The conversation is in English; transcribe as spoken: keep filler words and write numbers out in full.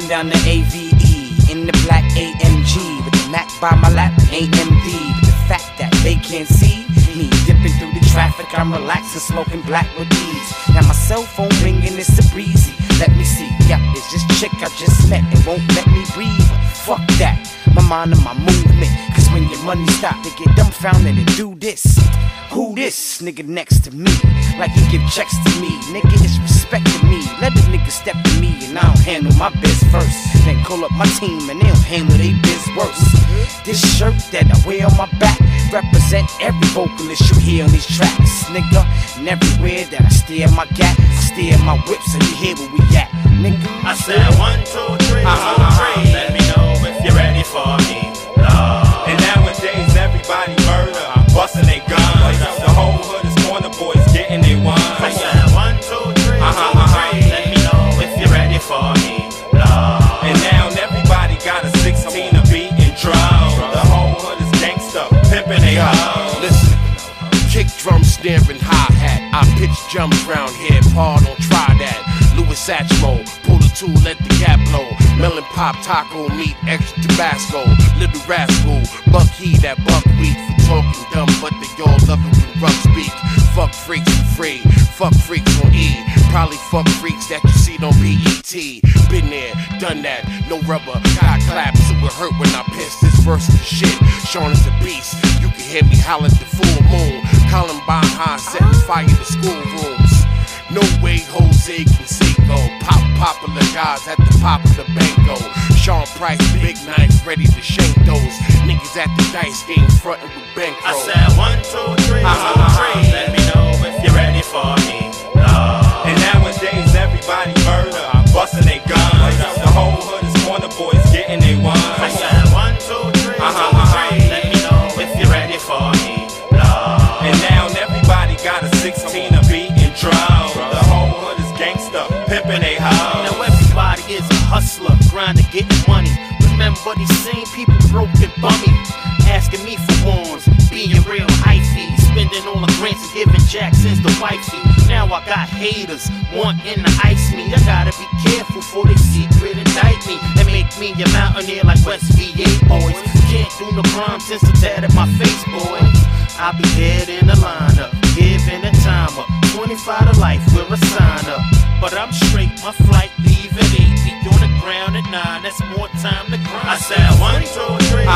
Rolling down the A V E in the black A M G with the Mac by my lap, A M D. But the fact that they can't see me dipping through the traffic, I'm relaxing, smoking black with ease. Now my cell phone ringing, it's a breezy. Let me see, yeah, it's this chick I just met and won't let me breathe. Fuck that, my mind and my movement. Cause when your money stop, they get dumbfounded and do this. Who this nigga next to me? Like he give checks to me. Nigga is respecting me. Let the nigga step to me and I'll handle my biz first. Then call up my team and they'll handle they biz worse. This shirt that I wear on my back represent every vocalist you hear on these tracks, nigga. And everywhere that I steer my gap, I steer my whip so you hear where we at, nigga. I said one, two, three, uh-huh, two, three. Let me know if you're ready for me, Lord. And nowadays everybody murder, busting they guns. The whole hood is corner boys getting they ones. I said one, two, three, uh-huh, two, uh-huh. three. Let me know if you're ready for me, Lord. And now everybody got a sixteen to beat and drum. The whole hood is gangsta, pimpin' they hoes. Listen, kick drum, snaring, hi-hat. I pitch jumps round here, Paul don't try that. Louis Satchmo, pull the two, let the gap blow. Melon pop, taco meat, extra Tabasco. Little rascal, buck he that buckwheat for talking dumb, but they all love it when rough speak. Fuck freaks for free, fuck freaks on E. Probably fuck freaks that you see on B E T. Been there, done that, no rubber, got claps, so it hurt when I piss. This verse is the shit, Sean is a beast. You can hear me holler at the full moon. Columbine High setting fire to schoolrooms. No way Jose Canseco, pop popular guys at the pop of the banco. Sean Price, big knife, ready to shank those niggas at the dice game, frontin' with bankroll. I said one, two, three, uh-huh, two, three. Let me know if you're ready for me, Lord. And nowadays everybody murder, busting they guns. The whole hood is corner boys getting they ones. I said one, two, three, uh-huh, two, three. Let me know if you're ready for me, Lord. And now everybody got a sixteen to beat and drum. The whole hood is gangsta, pimpin' they hoes. Now everybody is a hustler, grinding, getting money. Remember these same people broke and bummy, asking me for ones, being real hyphy, spending all the grants and giving Jacksons the wifey. Now I got haters wanting to ice me. I gotta be careful for they secret indict me and make me a mountaineer like West V A boys. Can't do no crime since the tat at my face, boy. I'll be dead in the lineup, giving a timer, twenty-five to life, we're a sign up. But I'm straight, my flight leave at eight, be on the ground at nine, that's more time to grind. I said one, two, three,